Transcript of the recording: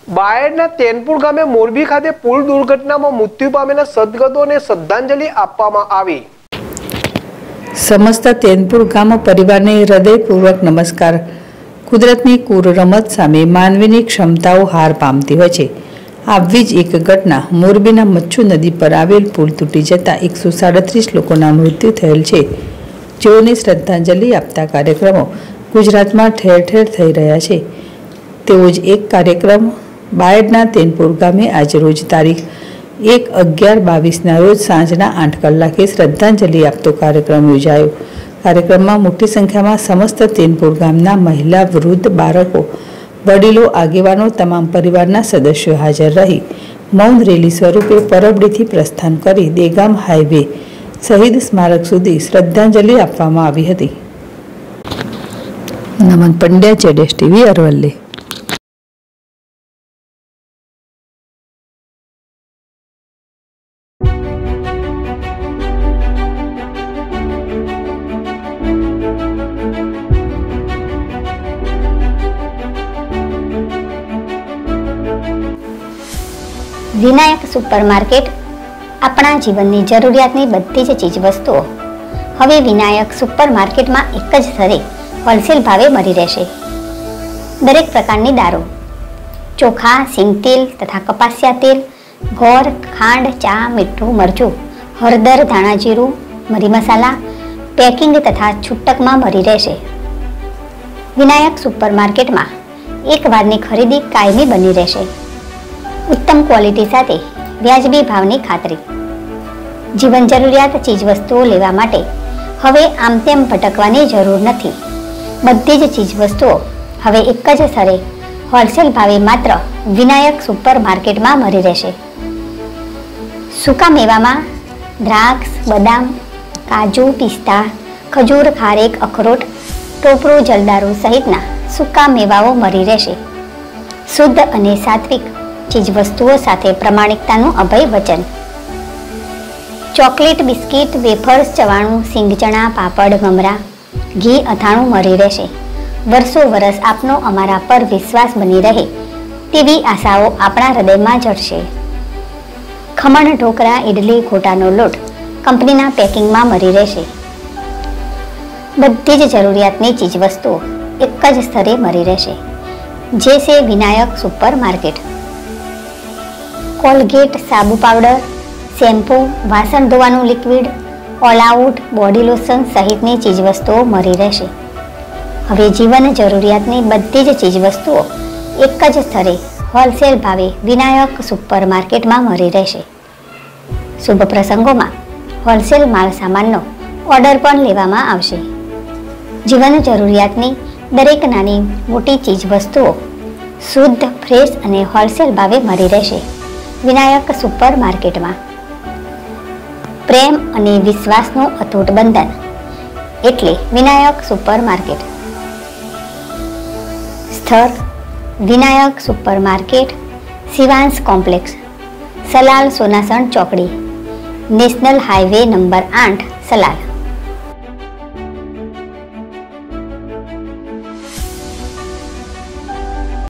બાયડના તેનપુર ગામે મોરબી ખાતે પુલ દુર્ઘટનામાં મૃત્યુ પામેલા સદગતોને શ્રદ્ધાંજલિ આપવામાં આવી। સમસ્ત તેનપુર ગામ પરિવારને હૃદયપૂર્વક નમસ્કાર। કુદરતની ક્રૂર રમત સામે માનવીની ક્ષમતાઓ હાર પામતી હોય છે। આવી જ એક ઘટના મોરબીના મચ્છુ નદી પર આવેલ પુલ તૂટી જતા 137 લોકોના મૃત્યુ થયેલ છે, જેઓને શ્રદ્ધાંજલિ આપતા કાર્યક્રમો ગુજરાતમાં ઠેર ઠેર થઈ રહ્યા છે। તેવો જ એક કાર્યક્રમ બાયડના તેનપુર ગામે આજ રોજ તારીખ 1/11/22ના રોજ સાંજના 8 કલાકે શ્રદ્ધાંજલિ આપતો કાર્યક્રમ યોજાયો। કાર્યક્રમમાં મોટી સંખ્યામાં સમસ્ત તેનપુર ગામના મહિલા, વૃદ્ધ, બાળકો, વડીલો, આગેવાનો, તમામ પરિવારના સદસ્યો હાજર રહી મૌન રેલી સ્વરૂપે પરબડીથી પ્રસ્થાન કરી દેગામ હાઈવે શહીદ સ્મારક સુધી શ્રદ્ધાંજલિ આપવામાં આવી હતી। નમન પંડ્યા, જેડેશ ટીવી, અરવલ્લી। વિનાયક સુપરમાર્કેટ આપણા જીવનની જરૂરિયાતની બધી જ ચીજવસ્તુઓ હવે વિનાયક સુપરમાર્કેટમાં એક જ સ્થળે હોલસેલ ભાવે મળી રહેશે। દરેક પ્રકારની દારૂ, ચોખા, સિંગતેલ તથા કપાસિયા તેલ, ગોળ, ખાંડ, ચા, મીઠું, મરચું, હળદર, ધાણા જીરું, મરી મસાલા પેકિંગ તથા છૂટકમાં મળી રહેશે। વિનાયક સુપરમાર્કેટમાં એક વારની ખરીદી કાયમી બની રહેશે। ઉત્તમ ક્વોલિટી સાથે વ્યાજબી ભાવની ખાતરી। જીવન જરૂરિયાત ચીજવસ્તુઓ લેવા માટે હવે આમ તેમ ભટકવાની જરૂર નથી। બધી જ ચીજવસ્તુઓ હવે એક જ સ્થળે હોલસેલ ભાવે માત્ર વિનાયક સુપરમાર્કેટમાં મળી રહેશે। સૂકા મેવામાં દ્રાક્ષ, બદામ, કાજુ, પિસ્તા, ખજૂર, ખારેક, અખરોટ, ટોપરું, જલદારુ સહિતના સૂકા મેવાઓ મળી રહેશે। શુદ્ધ અને સાત્વિક ચીજવસ્તુઓ સાથે પ્રમાણિકતાનું અભય વચન। ચોકલેટ, બિસ્કિટ, વેફર્સ, ચવાણું, સિંગચણા, પાપડ, મમરા, ઘી, અથાણું મળી રહેશે। વર્ષો વર્ષ આપનો અમારા પર વિશ્વાસ બની રહે તેવી આશાઓ આપણા હૃદયમાં જડશે। ખમણ, ઢોકળા, ઇડલી, ગોટાનો લોટ કંપનીના પેકિંગમાં મળી રહેશે। બધી જ જરૂરિયાતની ચીજવસ્તુઓ એક જ સ્થળે મળી રહેશે, જે છે વિનાયક સુપરમાર્કેટ। કોલગેટ, સાબુ પાવડર, શેમ્પૂ, વાસણ ધોવાનું liquid, all out, body lotion સહિતની ચીજવસ્તુઓ મળી રહેશે। હવે જીવન જરૂરિયાતની બધી જ ચીજવસ્તુઓ એક જ સ્થળે હોલસેલ ભાવે વિનાયક સુપરમાર્કેટમાં મળી રહેશે। શુભ પ્રસંગોમાં હોલસેલ માલ સામાનનો ઓર્ડર પણ લેવામાં આવશે। જીવન જરૂરિયાતની દરેક નાની મોટી ચીજવસ્તુઓ શુદ્ધ, ફ્રેશ અને હોલસેલ ભાવે મળી રહેશે વિનાયક સુપરમાર્કેટમાં। પ્રેમ અને વિશ્વાસનું અતૂટ બંધન એટલે વિનાયક સુપરમાર્કેટ। સ્થળ વિનાયક સુપરમાર્કેટ, શિવાંશ કોમ્પ્લેક્સ, સલાલ, સોનાસણ ચોકડી, નેશનલ હાઈવે નંબર 8, સલાલ।